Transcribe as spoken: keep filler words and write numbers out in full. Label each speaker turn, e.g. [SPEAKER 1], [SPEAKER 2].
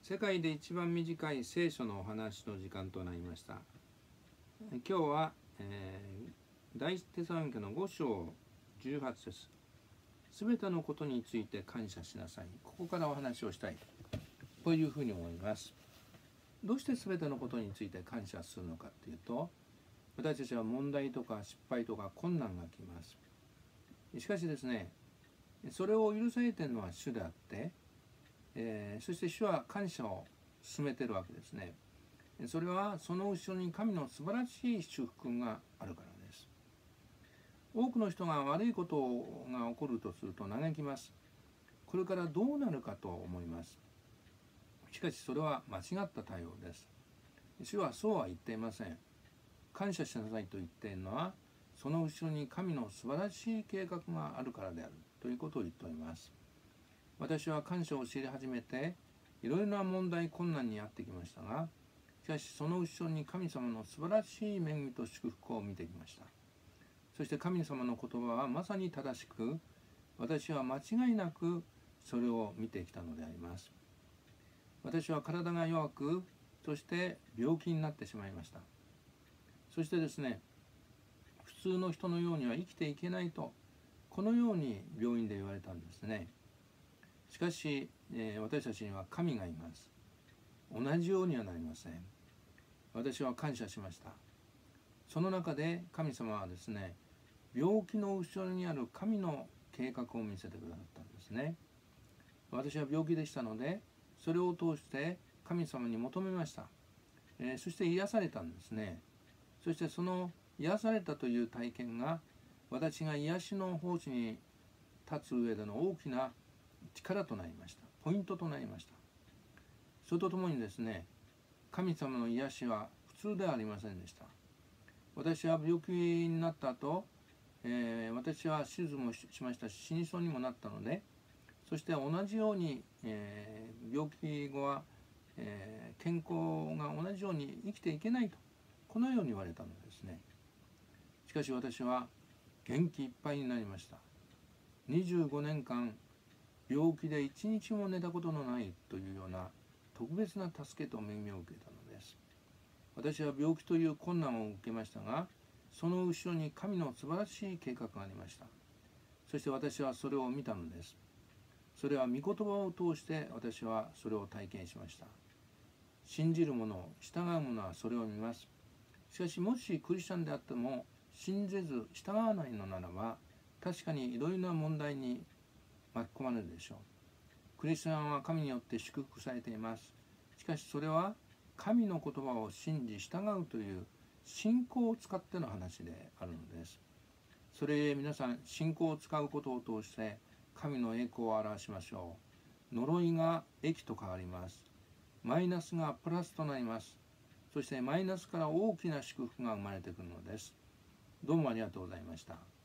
[SPEAKER 1] 世界で一番短い聖書のお話の時間となりました。今日は、えー、第一テサロニケのご章じゅうはち節。すべてのことについて感謝しなさい。ここからお話をしたいというふうに思います。どうしてすべてのことについて感謝するのかというと、私たちは問題とか失敗とか困難が来ます。しかしですね、それを許されているのは主であって、えー、そして主は感謝を進めているわけですね。それはその後ろに神の素晴らしい祝福があるからです。多くの人が悪いことが起こるとすると嘆きます。これからどうなるかと思います。しかしそれは間違った対応です。主はそうは言っていません。感謝しなさいと言っているのは、その後ろに神の素晴らしい計画があるからであるということを言っております。私は感謝を知り始めて、いろいろな問題困難に遭ってきましたが、しかしその後ろに神様の素晴らしい恵みと祝福を見てきました。そして神様の言葉はまさに正しく、私は間違いなくそれを見てきたのであります。私は体が弱く、そして病気になってしまいました。そしてですね、普通の人のようには生きていけないと、このように病院で言われたんですね。しかし、えー、私たちには神がいます。同じようにはなりません。私は感謝しました。その中で神様はですね、病気の後ろにある神の計画を見せてくださったんですね。私は病気でしたので、それを通して神様に求めました。えー、そして癒されたんですね。そしてその癒されたという体験が、私が癒しの奉仕に立つ上での大きな力となりました。ポイントとなりました。それとともにですね、神様の癒しは普通ではありませんでした。私は病気になった後、えー、私は手術もしましたし、死にそうにもなったので、そして同じように、えー、病気後は、えー、健康が同じように生きていけないと、このように言われたのですね。しかし私は元気いっぱいになりました。にじゅうごねんかん病気で一日も寝たことのないというような特別な助けと恵みを受けたのです。私は病気という困難を受けましたが、その後ろに神の素晴らしい計画がありました。そして私はそれを見たのです。それは御言葉を通して私はそれを体験しました。信じる者、従う者はそれを見ます。しかしもしクリスチャンであっても信じず従わないのならば、確かにいろいろな問題に巻き込まれるでしょう。クリスチャンは神によって祝福されています。しかしそれは神の言葉を信じ従うという信仰を使っての話であるのです。それへ皆さん、信仰を使うことを通して神の栄光を表しましょう。呪いが益と変わります。マイナスがプラスとなります。そしてマイナスから大きな祝福が生まれてくるのです。どうもありがとうございました。